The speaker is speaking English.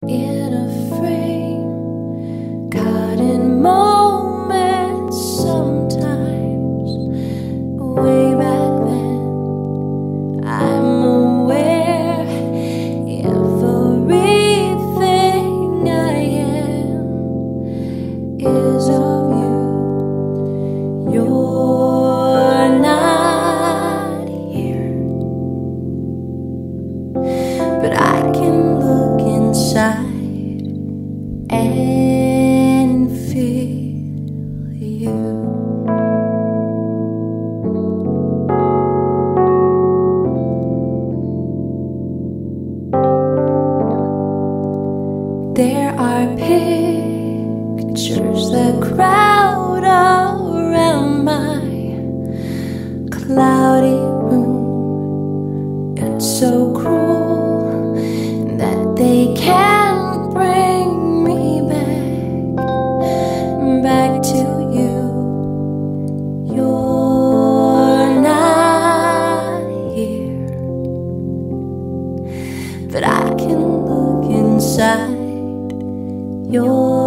in a frame, caught in moments sometimes. Way back then, I'm aware everything I am is of you. You're not here, but I can look inside and feel you. There are pictures that crowd around my cloudy room. It's so cruel that they can't bring me back to you. You're not here, but I can look inside your